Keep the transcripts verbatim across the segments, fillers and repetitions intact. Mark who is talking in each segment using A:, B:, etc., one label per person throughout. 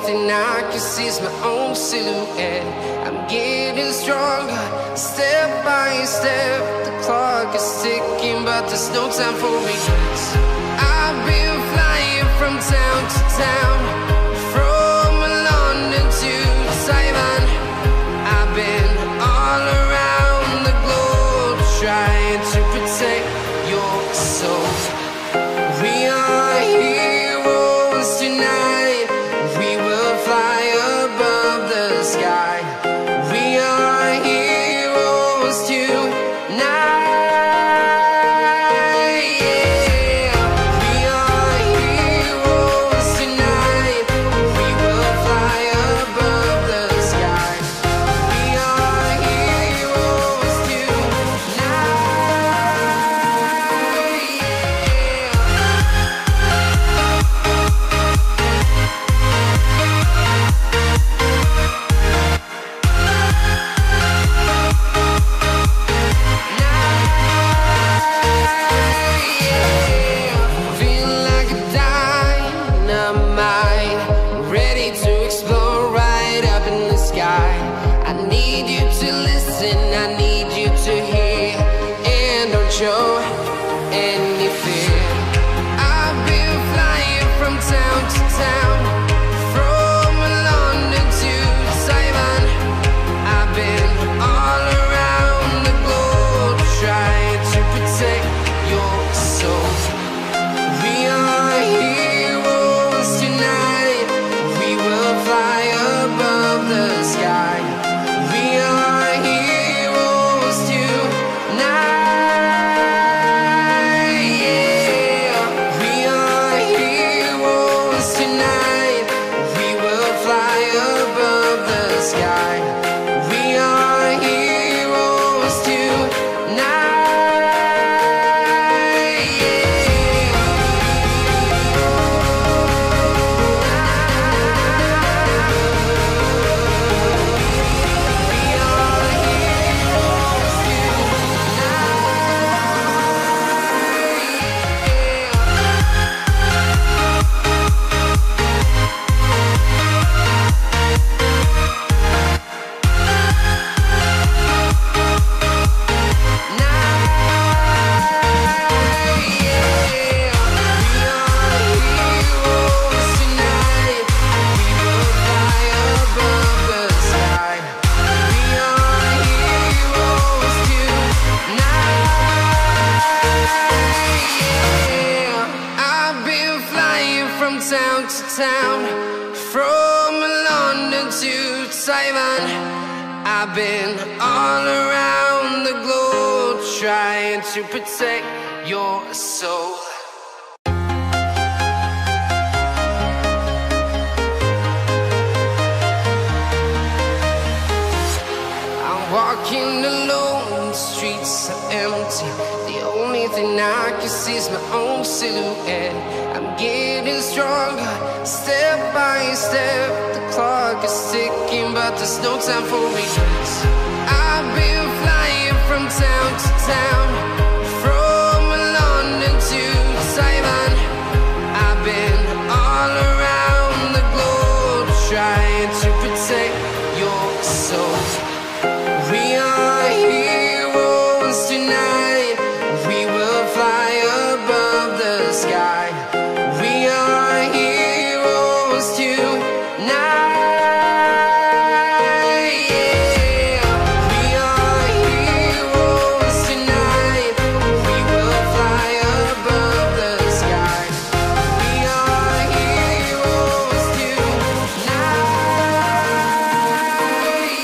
A: thing I can see is my own silhouette. I'm getting stronger, step by step. The clock is ticking, but there's no time for regrets. I've been flying from town to town, from London to Taiwan. I've been all around the globe, trying to protect your soul. We are heroes tonight. We will fly above the sky. We are heroes tonight. Yeah. We are heroes tonight. We will fly above the sky. We are heroes tonight. Show any fear. I've been flying from town to town, from London to Taiwan. I've been all around the globe, trying to protect your soul. We are heroes tonight. We will fly above the sky. We are heroes tonight. Town to town, from London to Taiwan. I've been all around the globe, trying to protect your soul. I'm walking alone, the streets are empty. The only thing I can see is my own silhouette. I'm getting stronger, step by step. The clock is ticking, but there's no time for regrets. I've been flying from town to town, from London to Taiwan. I've been all around the globe, trying to protect your soul. We are heroes tonight. We will fly above the sky. We are heroes tonight. Yeah. We are heroes tonight. We will fly above the sky. We are heroes tonight.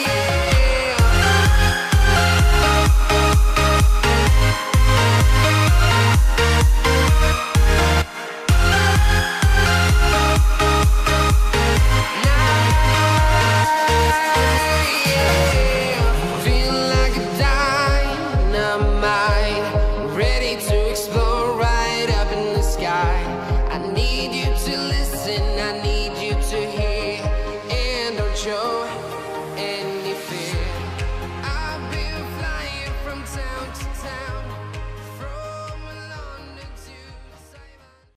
A: Show any fear. I've been flying from town to town.